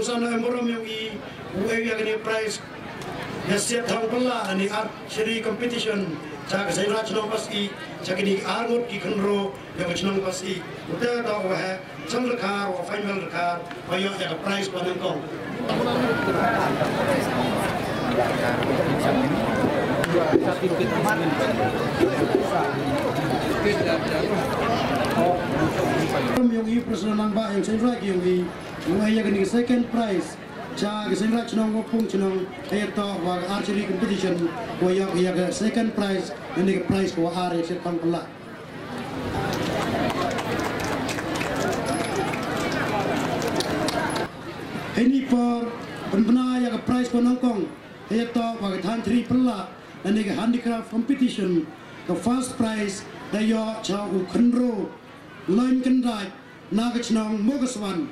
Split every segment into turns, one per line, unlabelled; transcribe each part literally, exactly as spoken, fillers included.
sana emorom yung i uwi yang ini prize ya siap thang pala ani archery competition cak saya raj nong pas i cak ini armut ki khenro yang chnong pas i uta da wa ha chang rakha wa final rakha wa yo ya prize pa nang kong yung i personal ba yung saya raj yung i uwi yang ini second prize cha cái sinh ra chong có phung chong hay to và archery competition của yo ya cái second prize nên cái prize của R A I J sẽ tăng pula ini for penbena ya cái prize của Hong Kong hay to và cái than three pula nên cái handicraft competition the first prize là yo cha u khenro lên cân đại na cái chong mogaswan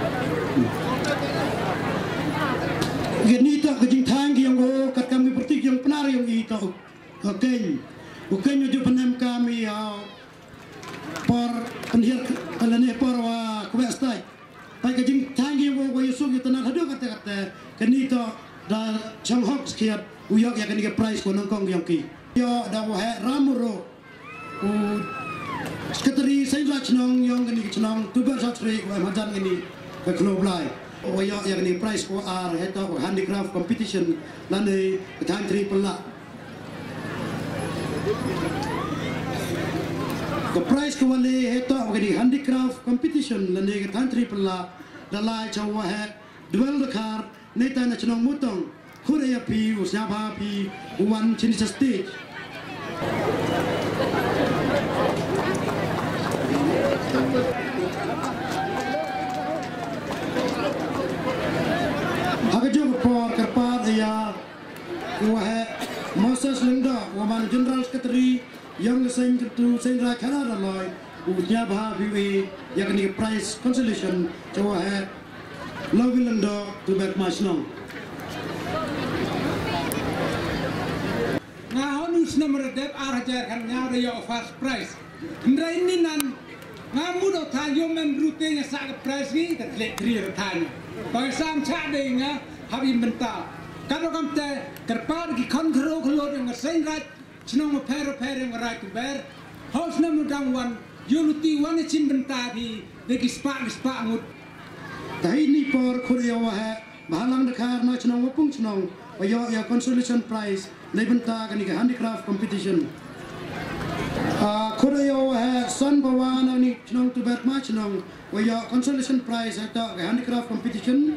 Gini tak kejing thang yang go kat kami pertik yang penar yang itu. Okey. Bukan yo penem kami ya por penhir kalane por wa kwestai. Pai kejing thang yang go go yusuk yo tanah hadu kata kata. Kini to da chang hok skiat uyok ya kini ke prize ko nongkong yang ki. Yo da wa ramuro. U sekretari SEIN nong yang kini chnong tuber satri wa majan ini ke Khlo Blai. Oh ya, yang ini prize for R atau handicraft competition lalu country pula. Ke prize kewali atau ini handicraft competition lalu country pula dalai cawa het duel dekar neta nasional mutong Korea pi usiapa pi one jenis stage. Agak por kerpat ya, wah Moses Linda, waman General Secretary yang SEIN itu SEIN Raj Canada loy, ujian bah biwi yang ni prize consolation, coba he, Lowi Linda tu back masnong.
Nah, onus nomor dep arah kan nyara yo first prize. Ndra ini nan ngamu do thayo mem rutenya sak prize ni terlek tri tanya. Bagi sam cak dengan habis bentar. Kalau kamu te kerpar ki kontrol Khlo dengan SEIN Raj, senang memper per yang Raj TUBER, harus namun dangwan, yunuti wane cim bentar di deki spak spak mut.
Tapi ini por Korea wah, bahalang dekar na senang wapung senang, wayo ya consolation prize, le bentar kan ini handicraft competition. Korea wah son bawa na ni senang TUBER ma senang. Waya consolation prize atau handicraft competition.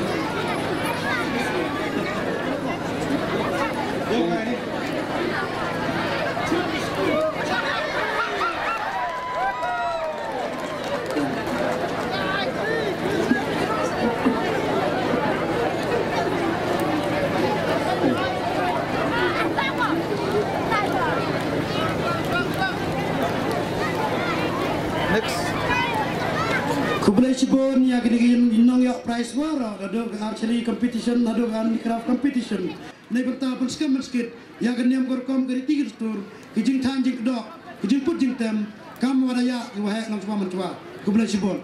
Next. Kublai Cibon ya gini-gini nong ya prize wara ada archery competition ada handicraft competition nei bentar pun skam skit ya gani am korkom dari tiga tur kijing tan jing dok kijing put jing tem kam wara ya wa ha nang semua mentua Kublai Cibon.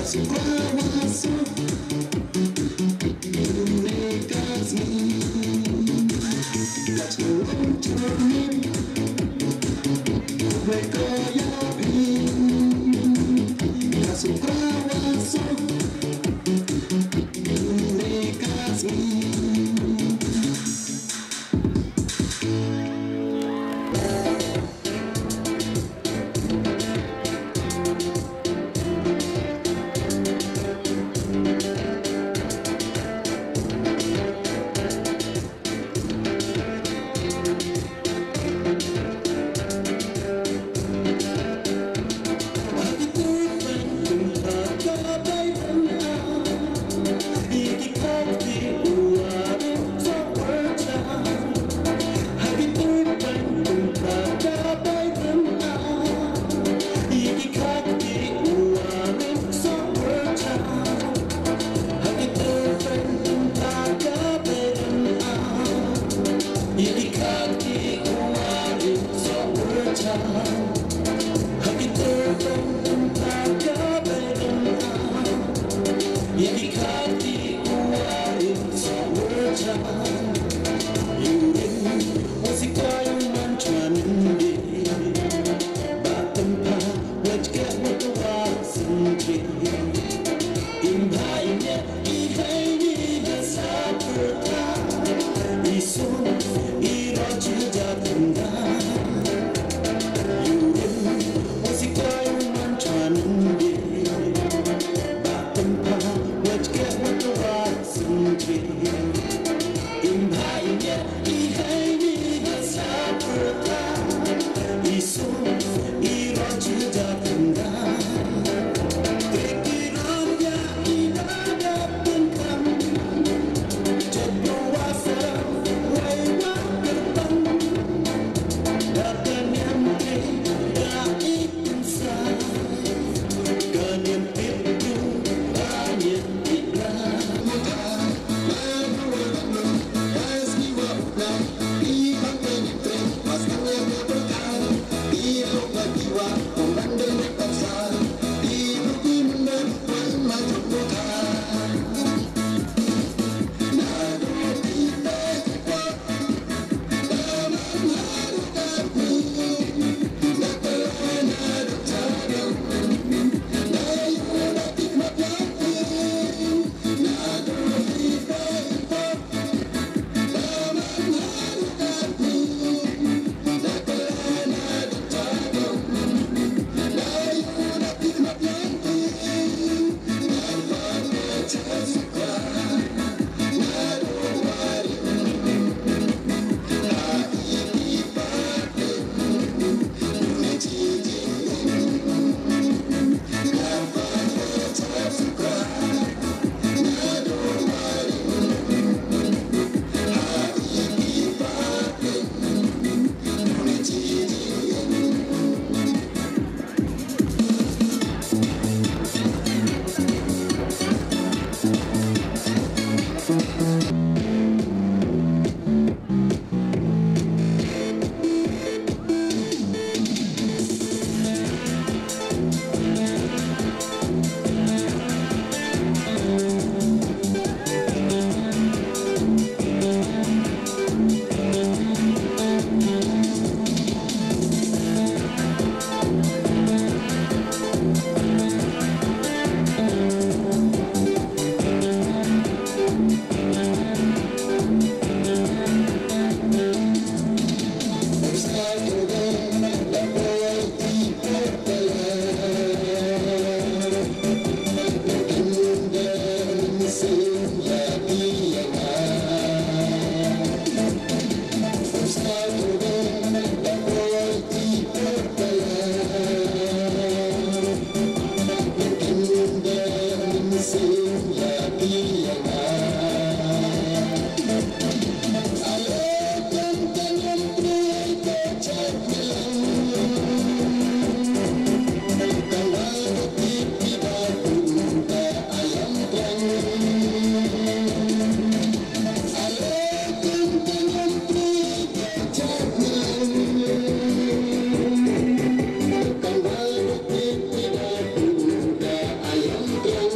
Ayam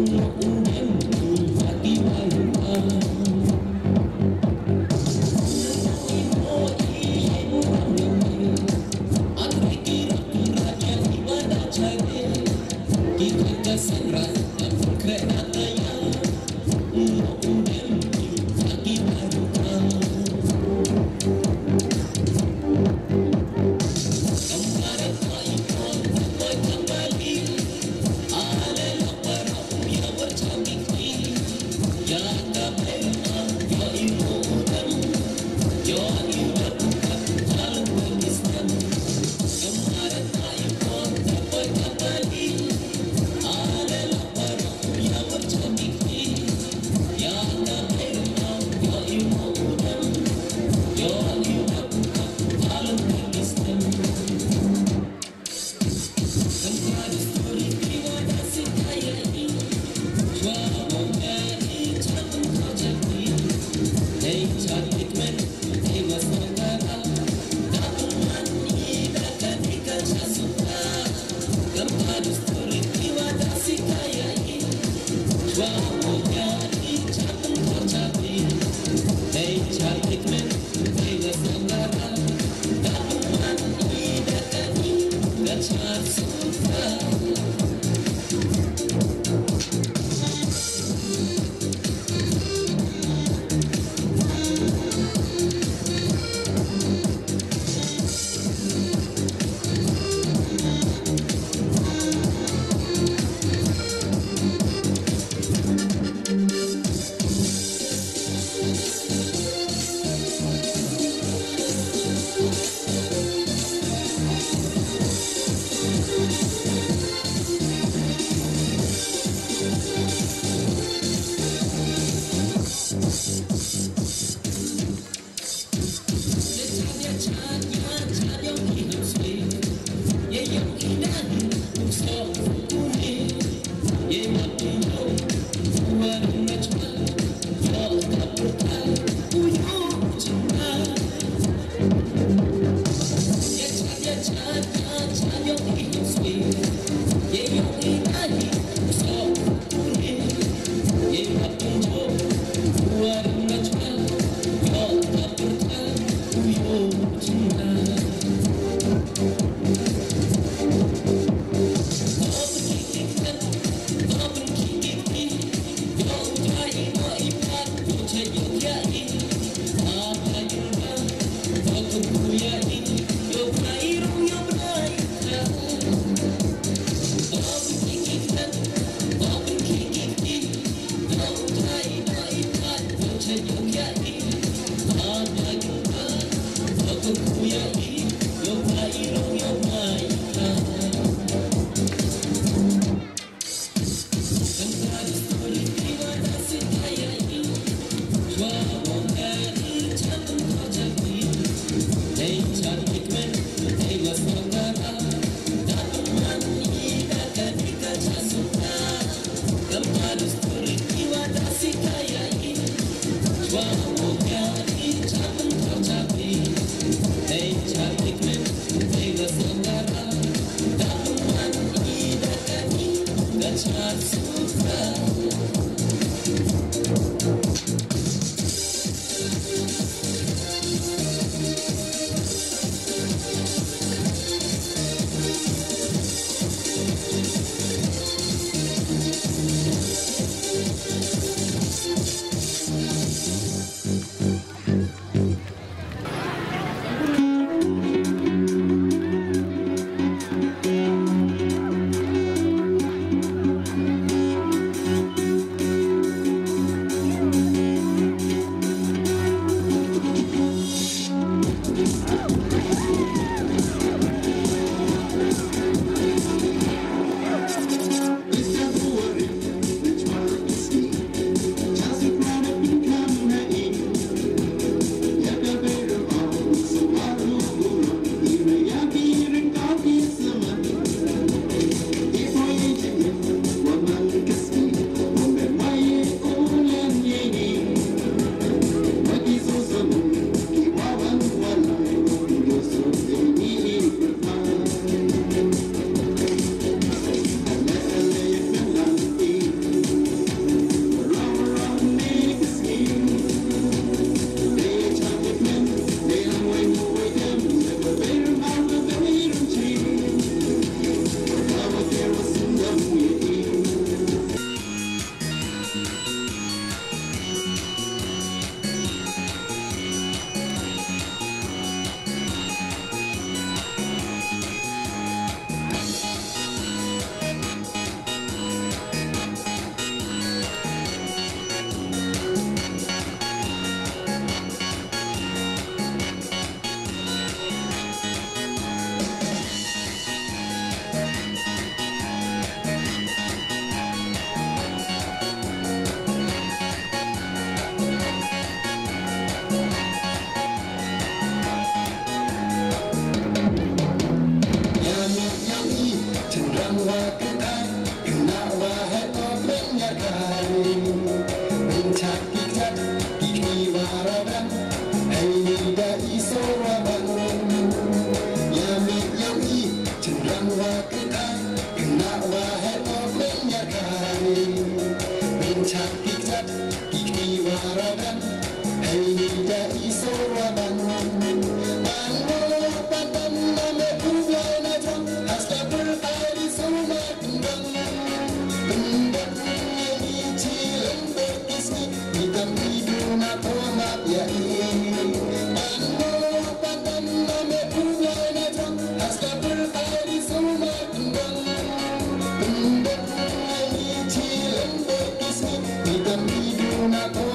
Thank you. kari mencak kijat kiki waradan hai da iso waban yami yami cenderang wa kita kena wa head of mencak kari mencak kijat kiki waradan hai da iso waban Not